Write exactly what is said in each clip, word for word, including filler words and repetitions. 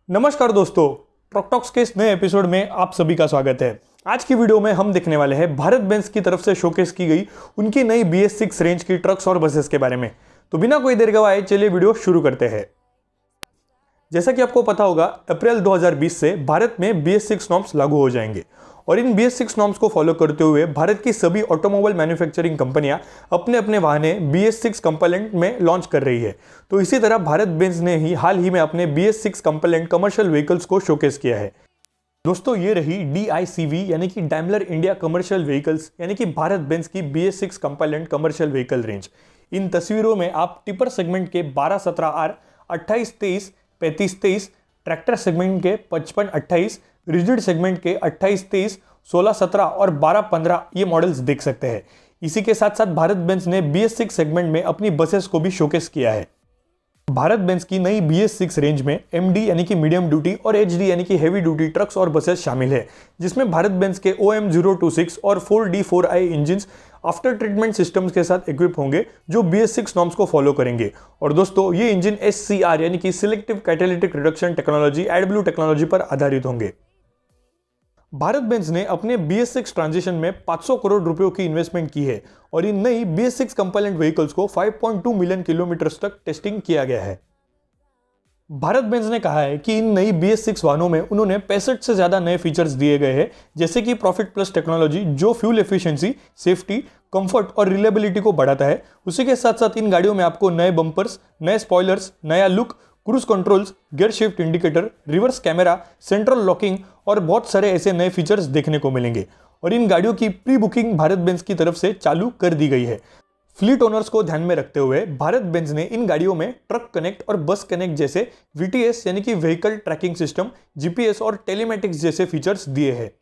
नमस्कार दोस्तों, truck talks के इस नए एपिसोड में आप सभी का स्वागत है। आज की वीडियो में हम देखने वाले हैं भारत बेंज की तरफ से शोकेस की गई उनकी नई बी एस सिक्स रेंज की ट्रक्स और बसेस के बारे में। तो बिना कोई देर गवाए चलिए वीडियो शुरू करते हैं। जैसा कि आपको पता होगा, अप्रैल दो हज़ार बीस से भारत में बी एस सिक्स नॉर्म्स लागू हो जाएंगे और इन बी एस सिक्स नॉर्म्स को फॉलो करते हुए भारत की सभी ऑटोमोबाइल मैन्युफैक्चरिंग कंपनियां अपने अपने वाहने बी एस सिक्स कंपोनेंट में लॉन्च कर रही है। तो इसी तरह भारत बेंज ने ही हाल ही में अपने B S six component commercial vehicles को शोकेस किया है। दोस्तों, ये रही डी आई सी वी यानी कि डैमलर इंडिया कमर्शियल व्हीकल्स यानी कि भारत बेंज की B S six component commercial vehicle range. इन तस्वीरों में आप टिपर सेगमेंट के बारह सत्रह आर, अट्ठाईस तेईस, पैंतीस तेईस, ट्रैक्टर सेगमेंट के पचपन अट्ठाईस, रिजिड सेगमेंट के अट्ठाईस तेईस, सोलह सत्रह और बारह पंद्रह ये मॉडल्स देख सकते हैं। इसी के साथ साथ भारत बेंज ने बी एस सिक्स सेगमेंट में अपनी बसेस को भी शोकेस किया है। भारत बेंज की नई बी एस सिक्स रेंज में एम डी यानी कि मीडियम ड्यूटी और एच डी यानी कि हेवी ड्यूटी ट्रक्स और बसेस शामिल है, जिसमें भारत बेंज के O M zero two six और four D four I engine after treatment systems के साथ इक्विप होंगे जो बी एस सिक्स नॉर्म्स को फॉलो करेंगे। और दोस्तों, ये इंजन एस सी आर यानी कि selective catalytic reduction technology AdBlue technology पर आधारित होंगे। भारत बेंज ने अपने बी एस सिक्स ट्रांजिशन में पाँच सौ करोड़ रुपयों की इन्वेस्टमेंट की है और इन नई B S six component vehicles को पाँच पॉइंट दो मिलियन किलोमीटर तक टेस्टिंग किया गया है। भारत बेंज ने कहा है कि इन नई बी एस सिक्स वाहनों में उन्होंने पैंसठ से ज्यादा नए फीचर्स दिए गए हैं, जैसे कि प्रॉफिट प्लस टेक्नोलॉजी जो फ्यूल एफिशिएंसी, सेफ्टी, कंफर्ट और रिलायबिलिटी को बढ़ाता है। उसी के साथ साथ इन गाड़ियों में आपको नए बम्पर्स, नए स्पॉयलर्स, नया look, cruise controls, gear shift indicator, reverse camera, central locking और बहुत सारे ऐसे नए फीचर्स देखने को मिलेंगे। और इन गाड़ियों की प्री बुकिंग भारत बेंज की तरफ से चालू कर दी गई है। फ्लीट ओनर्स को ध्यान में रखते हुए भारत बेंज ने इन गाड़ियों में ट्रक कनेक्ट और बस कनेक्ट जैसे वी टी एस यानी कि vehicle tracking system, G P S और टेलीमेटिक्स जैसे फीचर्स दिए हैं।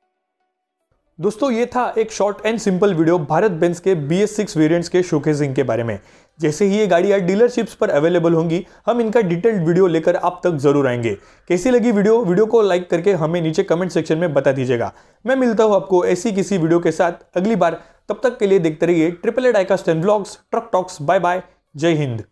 दोस्तों, ये था एक short and simple video Bharat Benz के बी एस सिक्स वेरिएंट्स के शोकेसिंग के बारे में। जैसे ही ये गाड़ियां डीलरशिप्स पर अवेलेबल होंगी, हम इनका डिटेल्ड वीडियो लेकर आप तक जरूर आएंगे। कैसी लगी वीडियो वीडियो को लाइक करके हमें नीचे कमेंट सेक्शन में बता दीजिएगा। मैं मिलता हूं आपको ऐसी किसी वीडियो के साथ अगली बार। तब तक के लिए देखते रहिए triple A diecast and vlogs, truck talks. Bye bye, जय हिंद।